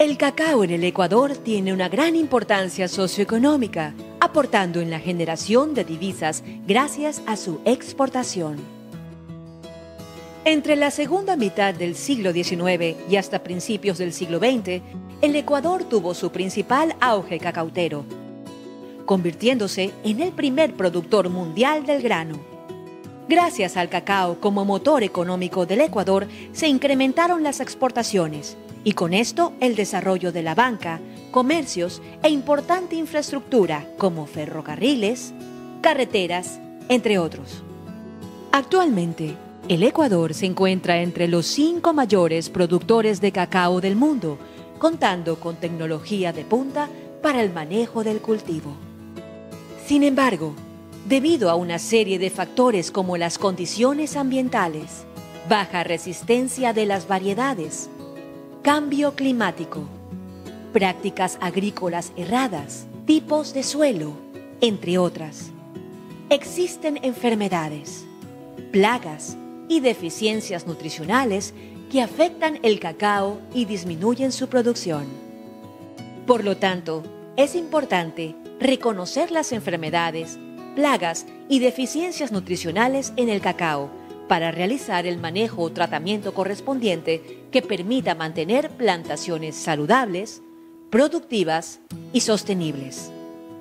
El cacao en el Ecuador tiene una gran importancia socioeconómica, aportando en la generación de divisas gracias a su exportación. Entre la segunda mitad del siglo XIX y hasta principios del siglo XX, el Ecuador tuvo su principal auge cacautero, convirtiéndose en el primer productor mundial del grano. Gracias al cacao como motor económico del Ecuador, se incrementaron las exportaciones y con esto el desarrollo de la banca, comercios e importante infraestructura como ferrocarriles, carreteras, entre otros. Actualmente, el Ecuador se encuentra entre los 5 mayores productores de cacao del mundo, contando con tecnología de punta para el manejo del cultivo. Sin embargo, debido a una serie de factores como las condiciones ambientales, baja resistencia de las variedades, cambio climático, prácticas agrícolas erradas, tipos de suelo, entre otras, existen enfermedades, plagas y deficiencias nutricionales que afectan el cacao y disminuyen su producción. Por lo tanto, es importante reconocer las enfermedades, plagas y deficiencias nutricionales en el cacao para realizar el manejo o tratamiento correspondiente que permita mantener plantaciones saludables, productivas y sostenibles.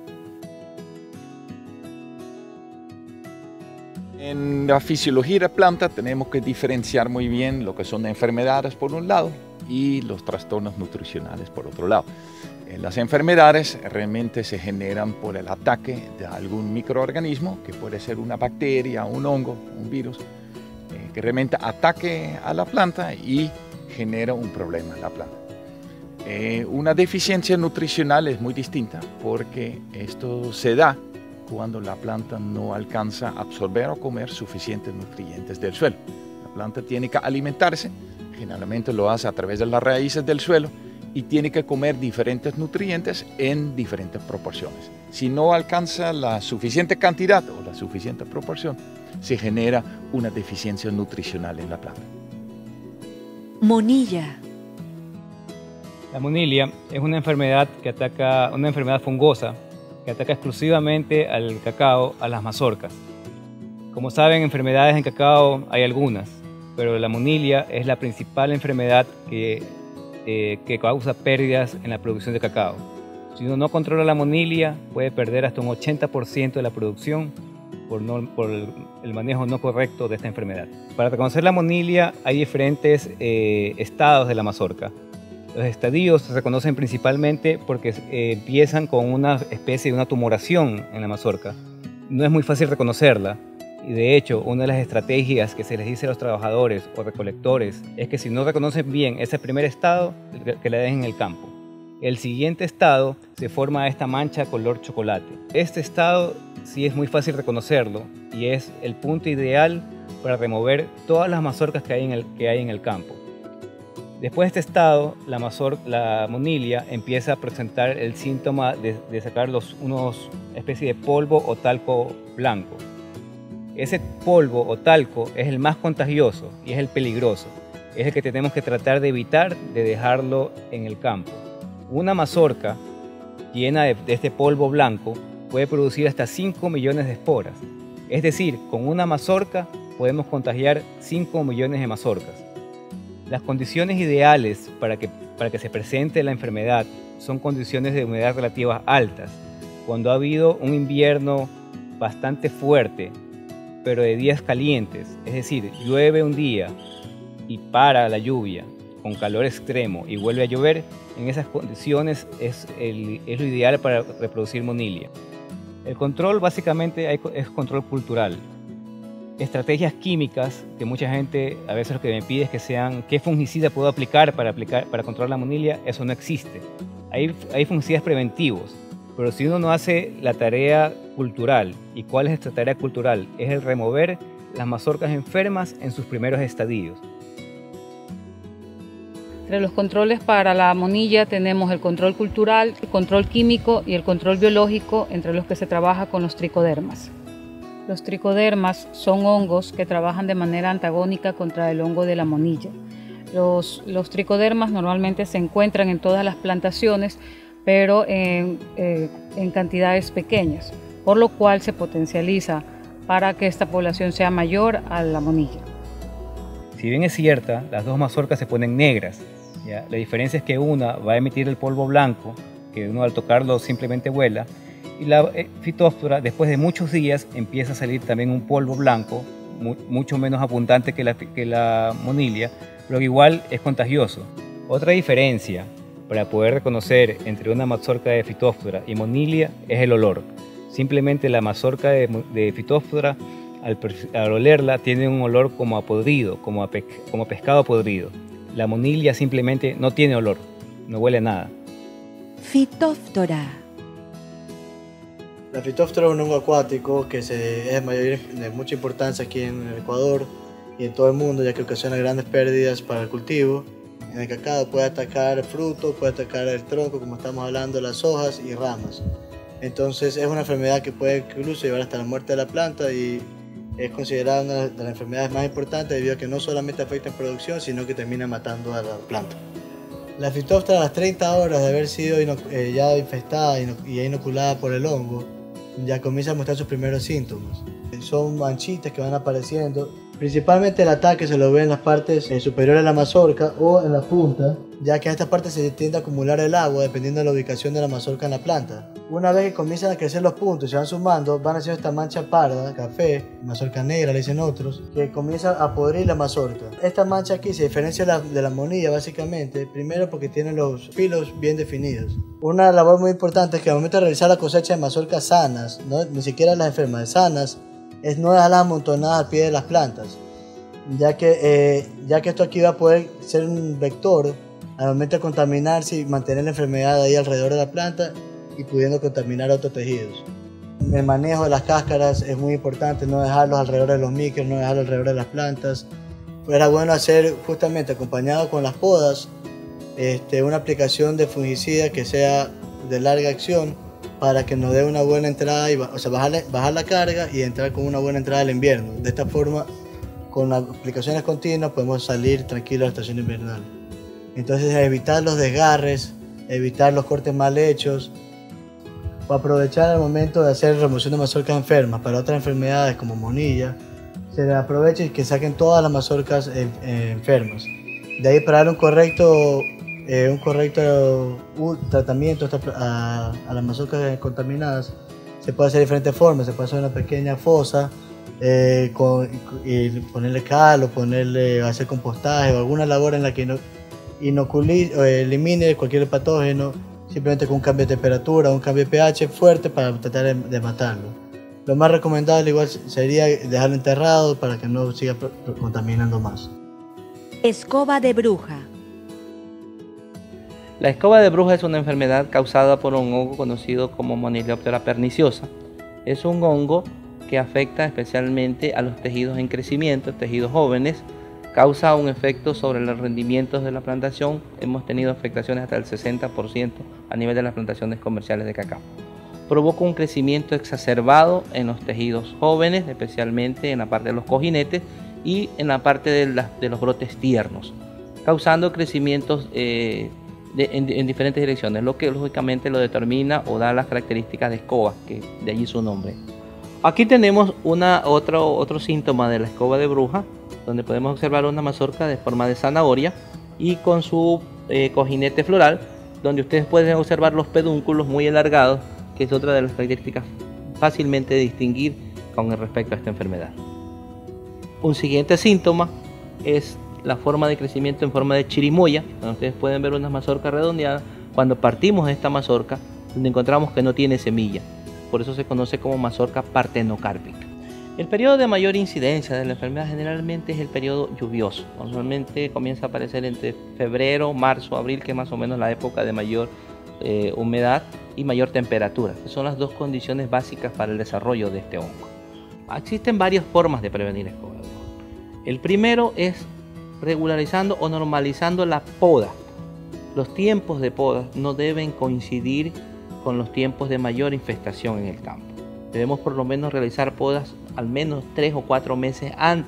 En la fisiología de la planta tenemos que diferenciar muy bien lo que son enfermedades por un lado y los trastornos nutricionales por otro llado. Las enfermedades realmente se generan por el ataque de algún microorganismo, que puede ser una bacteria, un hongo, un virus, que realmente ataque a la planta y genera un problema en la planta. Una deficiencia nutricional es muy distinta porque esto se da cuando la planta no alcanza a absorber o comer suficientes nutrientes del suelo. La planta tiene que alimentarse, generalmente lo hace a través de las raíces del suelo y tiene que comer diferentes nutrientes en diferentes proporciones. Si no alcanza la suficiente cantidad o la suficiente proporción, se genera una deficiencia nutricional en la planta. Monilla. La monilia es una enfermedad fungosa que ataca exclusivamente al cacao, a las mazorcas. Como saben, enfermedades en cacao hay algunas, pero la monilia es la principal enfermedad que causa pérdidas en la producción de cacao. Si uno no controla la monilia, puede perder hasta un 80% de la producción por el manejo no correcto de esta enfermedad. Para reconocer la monilia hay diferentes estados de la mazorca. Los estadios se reconocen principalmente porque empiezan con una especie de una tumoración en la mazorca. No es muy fácil reconocerla y de hecho una de las estrategias que se les dice a los trabajadores o recolectores es que si no reconocen bien ese primer estado, que la dejen en el campo. El siguiente estado se forma esta mancha color chocolate. Este estado sí es muy fácil reconocerlo y es el punto ideal para remover todas las mazorcas que hay en el campo. Después de este estado, la monilia empieza a presentar el síntoma de sacar unos especie de polvo o talco blanco. Ese polvo o talco es el más contagioso y es el peligroso. Es el que tenemos que tratar de evitar de dejarlo en el campo. Una mazorca llena de este polvo blanco puede producir hasta 5 millones de esporas. Es decir, con una mazorca podemos contagiar 5 millones de mazorcas. Las condiciones ideales para que se presente la enfermedad son condiciones de humedad relativa altas. Cuando ha habido un invierno bastante fuerte, pero de días calientes, es decir, llueve un día y para la lluvia con calor extremo y vuelve a llover, en esas condiciones es lo ideal para reproducir monilia. El control básicamente es control cultural. Estrategias químicas que mucha gente a veces lo que me pide es que sean qué fungicida puedo aplicar para controlar la monilia. Eso no existe. Hay fungicidas preventivos, pero si uno no hace la tarea cultural, ¿y cuál es esta tarea cultural? Es el remover las mazorcas enfermas en sus primeros estadios. Entre los controles para la monilla tenemos el control cultural, el control químico y el control biológico, entre los que se trabaja con los tricodermas. Los tricodermas son hongos que trabajan de manera antagónica contra el hongo de la monilla. Los tricodermas normalmente se encuentran en todas las plantaciones, pero en cantidades pequeñas, por lo cual se potencializa para que esta población sea mayor a la monilla. Si bien es cierta, las dos mazorcas se ponen negras, ¿ya? La diferencia es que una va a emitir el polvo blanco, que uno al tocarlo simplemente vuela, y la Phytophthora, después de muchos días, empieza a salir también un polvo blanco, mucho menos abundante que la monilla, pero que igual es contagioso. Otra diferencia para poder reconocer entre una mazorca de Phytophthora y monilla es el olor. Simplemente la mazorca de Phytophthora, al olerla, tiene un olor como a podrido, como a pescado podrido. La monilla simplemente no tiene olor, no huele a nada. Phytophthora. La Phytophthora es un hongo acuático que es de mucha importancia aquí en el Ecuador y en todo el mundo, ya que ocasiona grandes pérdidas para el cultivo. En el cacao puede atacar el fruto, puede atacar el tronco, como estamos hablando, las hojas y ramas. Entonces es una enfermedad que puede incluso llevar hasta la muerte de la planta y es considerada una de las enfermedades más importantes debido a que no solamente afecta en producción, sino que termina matando a la planta. La Phytophthora, a las 30 horas de haber sido ya infestada y inoculada por el hongo, ya comienza a mostrar sus primeros síntomas. Son manchitas que van apareciendo. Principalmente el ataque se lo ve en las partes superiores de la mazorca o en la punta, ya que en estas partes se tiende a acumular el agua dependiendo de la ubicación de la mazorca en la planta. Una vez que comienzan a crecer los puntos y se van sumando, van haciendo esta mancha parda, café, mazorca negra le dicen otros, que comienza a podrir la mazorca. Esta mancha aquí se diferencia de la monilla básicamente, primero porque tiene los filos bien definidos. Una labor muy importante es que al momento de realizar la cosecha de mazorcas sanas, ni siquiera las enfermas, sanas, es no dejarlas amontonadas al pie de las plantas, ya que esto aquí va a poder ser un vector al momento de contaminarse y mantener la enfermedad ahí alrededor de la planta y pudiendo contaminar otros tejidos. El manejo de las cáscaras es muy importante, no dejarlos alrededor de los micros, no dejarlos alrededor de las plantas. Era bueno hacer justamente acompañado con las podas una aplicación de fungicida que sea de larga acción para que nos dé una buena entrada, bajar la carga y entrar con una buena entrada al invierno. De esta forma, con las aplicaciones continuas podemos salir tranquilos a la estación invernal. Entonces, evitar los desgarres, evitar los cortes mal hechos, o aprovechar el momento de hacer remoción de mazorcas enfermas para otras enfermedades como monilla, se les aprovecha y que saquen todas las mazorcas enfermas. De ahí para dar un correcto tratamiento a las mazorcas contaminadas, se puede hacer de diferentes formas. Se puede hacer una pequeña fosa y ponerle cal o hacer compostaje o alguna labor en la que elimine cualquier patógeno simplemente con un cambio de temperatura, un cambio de pH fuerte para tratar de matarlo. Lo más recomendable igual sería dejarlo enterrado para que no siga contaminando más. Escoba de bruja. La escoba de bruja es una enfermedad causada por un hongo conocido como Monilioptera perniciosa. Es un hongo que afecta especialmente a los tejidos en crecimiento, tejidos jóvenes, causa un efecto sobre los rendimientos de la plantación. Hemos tenido afectaciones hasta el 60% a nivel de las plantaciones comerciales de cacao. Provoca un crecimiento exacerbado en los tejidos jóvenes, especialmente en la parte de los cojinetes y en la parte de los brotes tiernos, causando crecimientos en diferentes direcciones, lo que lógicamente lo determina o da las características de escoba, que de allí su nombre. Aquí tenemos otro síntoma de la escoba de bruja, donde podemos observar una mazorca de forma de zanahoria y con su cojinete floral, donde ustedes pueden observar los pedúnculos muy alargados, que es otra de las características fácilmente de distinguir con respecto a esta enfermedad. Un siguiente síntoma es la forma de crecimiento en forma de chirimoya, donde ustedes pueden ver una mazorca redondeada. Cuando partimos esta mazorca, donde encontramos que no tiene semilla, por eso se conoce como mazorca partenocárpica. El periodo de mayor incidencia de la enfermedad generalmente es el periodo lluvioso. Normalmente comienza a aparecer entre febrero, marzo, abril, que es más o menos la época de mayor humedad y mayor temperatura, que son las dos condiciones básicas para el desarrollo de este hongo. Existen varias formas de prevenir escoba de bruja. El primero es regularizando o normalizando la poda. Los tiempos de poda no deben coincidir con los tiempos de mayor infestación en el campo. Debemos por lo menos realizar podas al menos 3 o 4 meses antes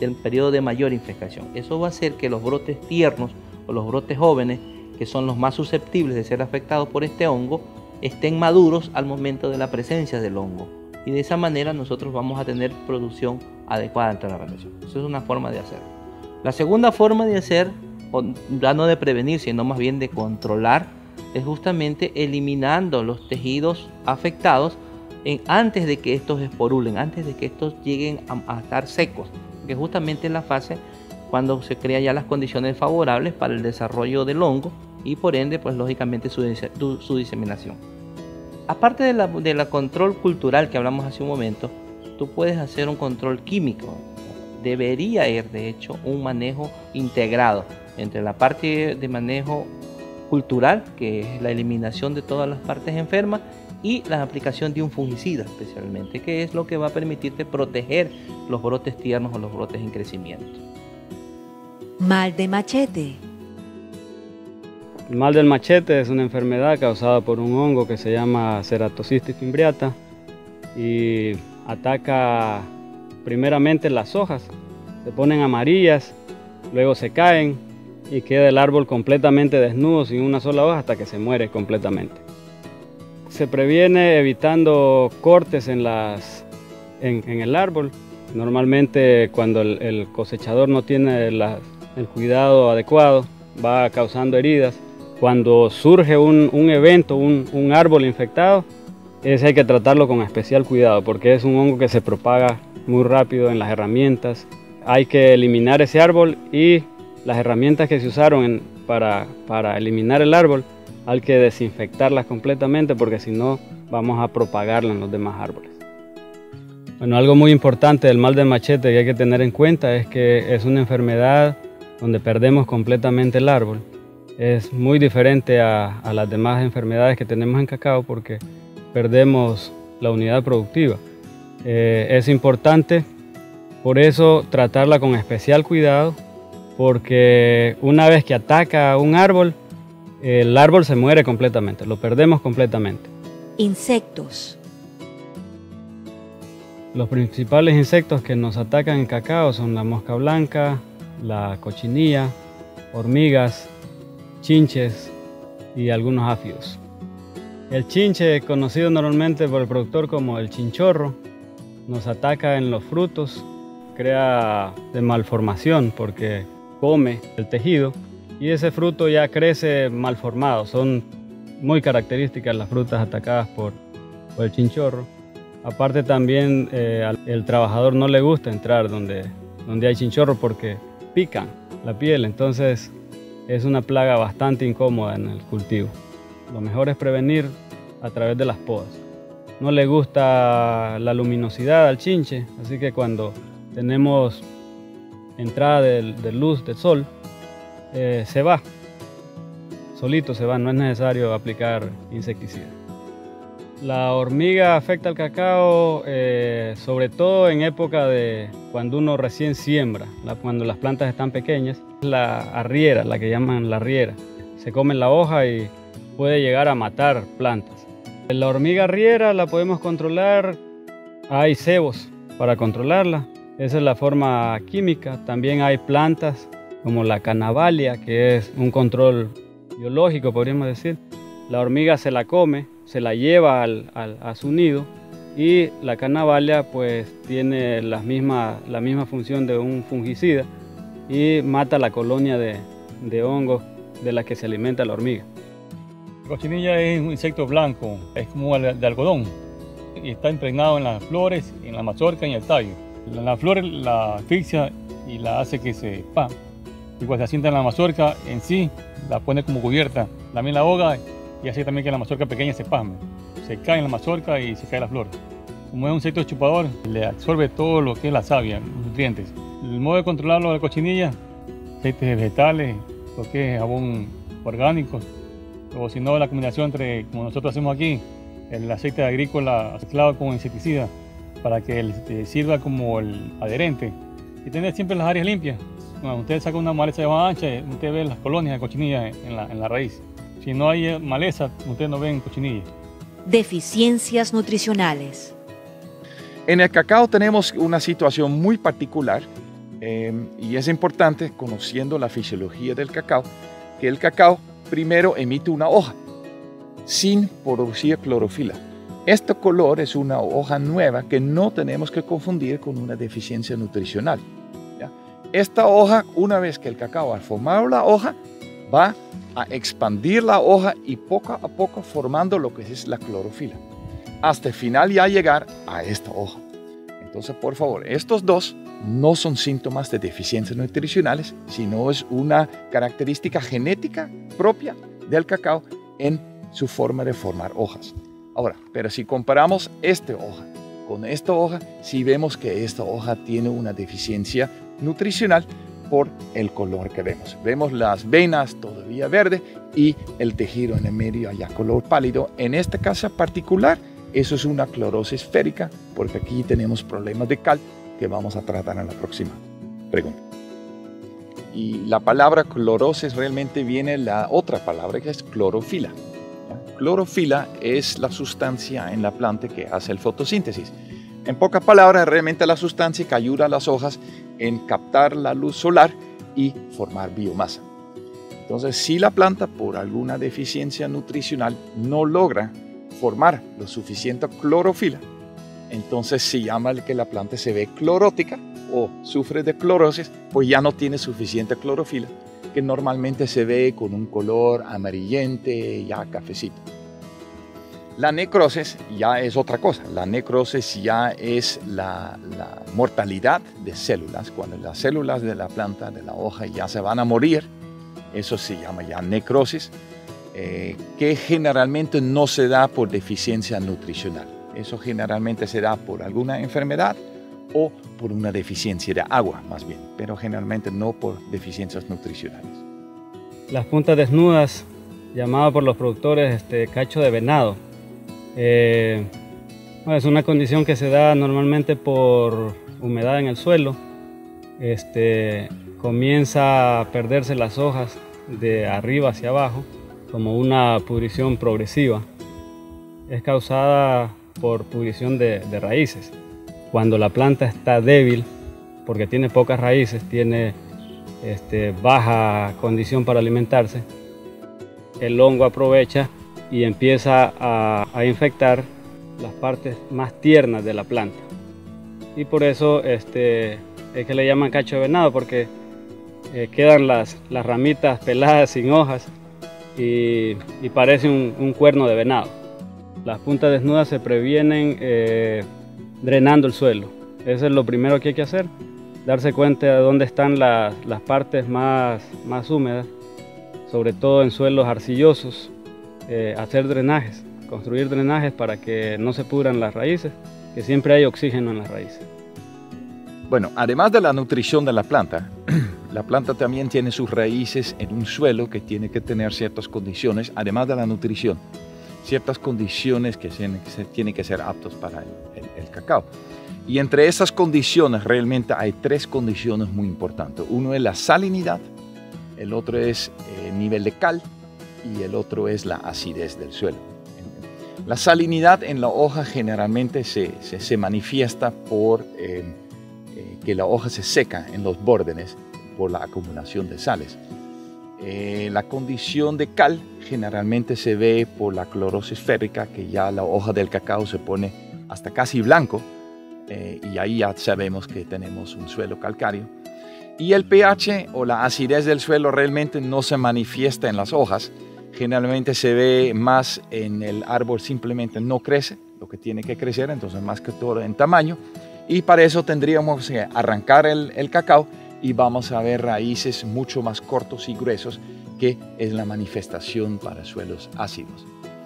del periodo de mayor infestación. Eso va a hacer que los brotes tiernos o los brotes jóvenes, que son los más susceptibles de ser afectados por este hongo, estén maduros al momento de la presencia del hongo. Y de esa manera nosotros vamos a tener producción adecuada ante la radiación. Eso es una forma de hacerlo. La segunda forma de hacer, ya no de prevenir, sino más bien de controlar, es justamente eliminando los tejidos afectados antes de que estos esporulen, antes de que estos lleguen a estar secos, que justamente es la fase cuando se crean ya las condiciones favorables para el desarrollo del hongo y por ende, pues lógicamente su diseminación. Aparte de la control cultural que hablamos hace un momento, tú puedes hacer un control químico. Debería ir, de hecho, un manejo integrado entre la parte de manejo cultural, que es la eliminación de todas las partes enfermas, y la aplicación de un fungicida especialmente, que es lo que va a permitirte proteger los brotes tiernos o los brotes en crecimiento. Mal de machete. El mal del machete es una enfermedad causada por un hongo que se llama Ceratocystis fimbriata y ataca primeramente las hojas, se ponen amarillas, luego se caen y queda el árbol completamente desnudo sin una sola hoja hasta que se muere completamente. Se previene evitando cortes en el árbol. Normalmente cuando el cosechador no tiene el cuidado adecuado va causando heridas. Cuando surge un evento, un árbol infectado, ese hay que tratarlo con especial cuidado porque es un hongo que se propaga muy rápido en las herramientas. Hay que eliminar ese árbol y las herramientas que se usaron para eliminar el árbol hay que desinfectarlas completamente porque si no vamos a propagarla en los demás árboles. Bueno, algo muy importante del mal del machete que hay que tener en cuenta es que es una enfermedad donde perdemos completamente el árbol. Es muy diferente a las demás enfermedades que tenemos en cacao porque perdemos la unidad productiva. Es importante por eso tratarla con especial cuidado porque una vez que ataca un árbol, el árbol se muere completamente, lo perdemos completamente. Insectos. Los principales insectos que nos atacan en cacao son la mosca blanca, la cochinilla, hormigas, chinches y algunos áfidos. El chinche, conocido normalmente por el productor como el chinchorro, nos ataca en los frutos, crea de malformación porque come el tejido y ese fruto ya crece malformado. Son muy características las frutas atacadas por el chinchorro. Aparte también el trabajador no le gusta entrar donde hay chinchorro porque pican la piel, entonces es una plaga bastante incómoda en el cultivo. Lo mejor es prevenir a través de las podas. No le gusta la luminosidad al chinche, así que cuando tenemos entrada de luz del sol, se va, solito se va, no es necesario aplicar insecticida. La hormiga afecta al cacao sobre todo en época de cuando uno recién siembra, cuando las plantas están pequeñas. La arriera, la que llaman la arriera, se come la hoja y puede llegar a matar plantas. La hormiga arriera la podemos controlar, hay cebos para controlarla, esa es la forma química. También hay plantas como la canavalia, que es un control biológico, podríamos decir. La hormiga se la come, se la lleva a su nido y la canavalia pues tiene la misma función de un fungicida y mata la colonia de hongos de la que se alimenta la hormiga. La cochinilla es un insecto blanco, es como el de algodón y está impregnado en las flores, en la mazorca y en el tallo. La flor la asfixia y la hace que se y cuando se asienta en la mazorca en sí, la pone como cubierta, también la ahoga y hace también que la mazorca pequeña se pasme. Se cae en la mazorca y se cae la flor. Como es un insecto chupador, le absorbe todo lo que es la savia, los nutrientes. El modo de controlarlo de la cochinilla, aceites vegetales, lo que es jabón orgánico, o si no la combinación entre, como nosotros hacemos aquí, el aceite agrícola mezclado con insecticida para que sirva como el adherente y tener siempre las áreas limpias. Cuando usted saca una maleza de hoja ancha, usted ve las colonias de cochinilla en la raíz. Si no hay maleza, usted no ve cochinilla. Deficiencias nutricionales. En el cacao tenemos una situación muy particular Y es importante, conociendo la fisiología del cacao, que el cacao primero emite una hoja sin producir clorofila. Este color es una hoja nueva que no tenemos que confundir con una deficiencia nutricional, ¿ya? Esta hoja, una vez que el cacao ha formado la hoja, va a expandir la hoja y poco a poco formando lo que es la clorofila, hasta el final ya llegar a esta hoja. Entonces, por favor, estos dos no son síntomas de deficiencias nutricionales, sino es una característica genética propia del cacao en su forma de formar hojas. Ahora, pero si comparamos esta hoja con esta hoja, sí vemos que esta hoja tiene una deficiencia nutricional por el color que vemos. Vemos las venas todavía verde y el tejido en el medio allá color pálido. En este caso particular, eso es una clorosis férica, porque aquí tenemos problemas de cal que vamos a tratar en la próxima pregunta. Y la palabra clorosis realmente viene la otra palabra que es clorofila. Clorofila es la sustancia en la planta que hace el fotosíntesis. En pocas palabras, realmente la sustancia que ayuda a las hojas en captar la luz solar y formar biomasa. Entonces, si la planta por alguna deficiencia nutricional no logra formar lo suficiente clorofila, entonces se llama que la planta se ve clorótica o sufre de clorosis, pues ya no tiene suficiente clorofila, que normalmente se ve con un color amarillente, ya cafecito. La necrosis ya es otra cosa. La necrosis ya es la mortalidad de células. Cuando las células de la planta, de la hoja, ya se van a morir, eso se llama ya necrosis, que generalmente no se da por deficiencia nutricional. Eso generalmente se da por alguna enfermedad o por una deficiencia de agua, más bien, pero generalmente no por deficiencias nutricionales. Las puntas desnudas, llamado por los productores cacho de venado, es una condición que se da normalmente por humedad en el suelo. Comienza a perderse las hojas de arriba hacia abajo, como una pudrición progresiva. Es causada por pudrición de raíces. Cuando la planta está débil, porque tiene pocas raíces, tiene baja condición para alimentarse, el hongo aprovecha y empieza a infectar las partes más tiernas de la planta. Y por eso es que le llaman cacho de venado, porque quedan las ramitas peladas sin hojas y parece un cuerno de venado. Las puntas desnudas se previenen drenando el suelo. Eso es lo primero que hay que hacer, darse cuenta de dónde están las partes más húmedas, sobre todo en suelos arcillosos, hacer drenajes, construir drenajes para que no se pudran las raíces, que siempre hay oxígeno en las raíces. Bueno, además de la nutrición de la planta también tiene sus raíces en un suelo que tiene que tener ciertas condiciones, además de la nutrición, ciertas condiciones que tienen que ser aptos para el cacao. Y entre esas condiciones realmente hay tres condiciones muy importantes. Uno es la salinidad, el otro es el nivel de cal y el otro es la acidez del suelo. La salinidad en la hoja generalmente se manifiesta por que la hoja se seca en los bordes por la acumulación de sales. La condición de cal generalmente se ve por la clorosis férrica, que ya la hoja del cacao se pone hasta casi blanco, y ahí ya sabemos que tenemos un suelo calcáreo. Y el pH o la acidez del suelo realmente no se manifiesta en las hojas, generalmente se ve más en el árbol, simplemente no crece lo que tiene que crecer, entonces más que todo en tamaño, y para eso tendríamos que arrancar el cacao y vamos a ver raíces mucho más cortos y gruesos, que es la manifestación para suelos ácidos.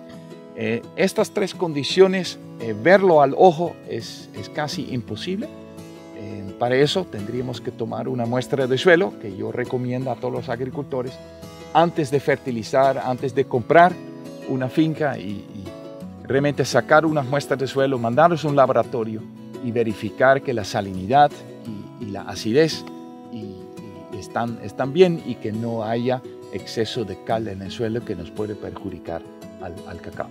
Estas tres condiciones, verlo al ojo es casi imposible. Para eso tendríamos que tomar una muestra de suelo, que yo recomiendo a todos los agricultores, antes de fertilizar, antes de comprar una finca y realmente sacar unas muestras de suelo, mandarlos a un laboratorio y verificar que la salinidad y la acidez están bien y que no haya exceso de cal en el suelo que nos puede perjudicar al cacao.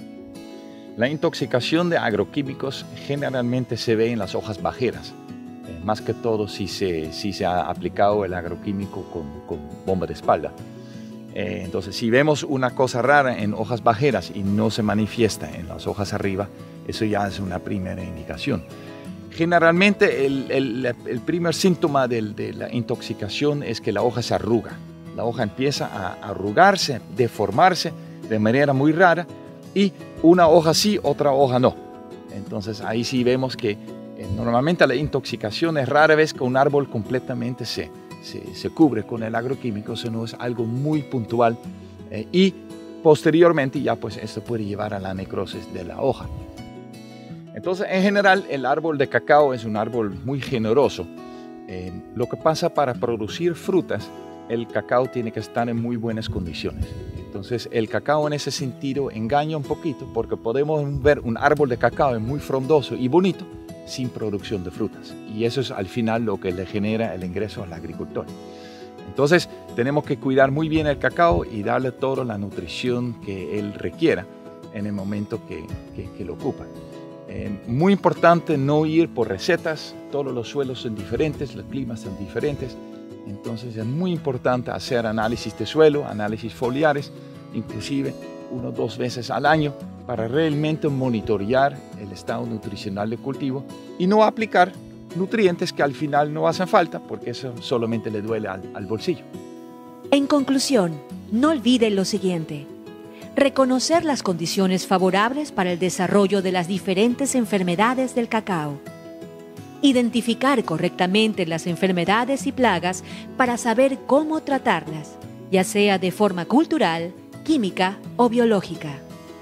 La intoxicación de agroquímicos generalmente se ve en las hojas bajeras. más que todo si se ha aplicado el agroquímico con bomba de espalda. Entonces, si vemos una cosa rara en hojas bajeras y no se manifiesta en las hojas arriba, eso ya es una primera indicación. Generalmente, el primer síntoma de la intoxicación es que la hoja se arruga. La hoja empieza a arrugarse, deformarse de manera muy rara, y una hoja sí, otra hoja no. Entonces, ahí sí vemos que normalmente la intoxicación es rara vez que un árbol completamente se cubre con el agroquímico, sino es algo muy puntual, y posteriormente ya pues esto puede llevar a la necrosis de la hoja. Entonces, en general, el árbol de cacao es un árbol muy generoso. Lo que pasa para producir frutas, el cacao tiene que estar en muy buenas condiciones. Entonces, el cacao en ese sentido engaña un poquito, porque podemos ver un árbol de cacao muy frondoso y bonito, sin producción de frutas. Y eso es al final lo que le genera el ingreso al agricultor. Entonces, tenemos que cuidar muy bien el cacao y darle toda la nutrición que él requiera en el momento que lo ocupa. Muy importante no ir por recetas. Todos los suelos son diferentes, los climas son diferentes. Entonces, es muy importante hacer análisis de suelo, análisis foliares, inclusive 1 o 2 veces al año, para realmente monitorear el estado nutricional del cultivo y no aplicar nutrientes que al final no hacen falta, porque eso solamente le duele al bolsillo. En conclusión, no olviden lo siguiente: reconocer las condiciones favorables para el desarrollo de las diferentes enfermedades del cacao, identificar correctamente las enfermedades y plagas para saber cómo tratarlas, ya sea de forma cultural, química o biológica.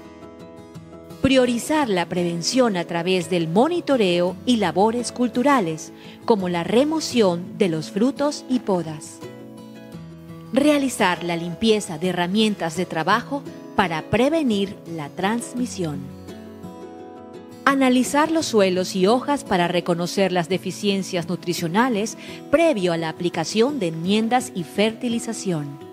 Priorizar la prevención a través del monitoreo y labores culturales, como la remoción de los frutos y podas. Realizar la limpieza de herramientas de trabajo para prevenir la transmisión. Analizar los suelos y hojas para reconocer las deficiencias nutricionales previo a la aplicación de enmiendas y fertilización.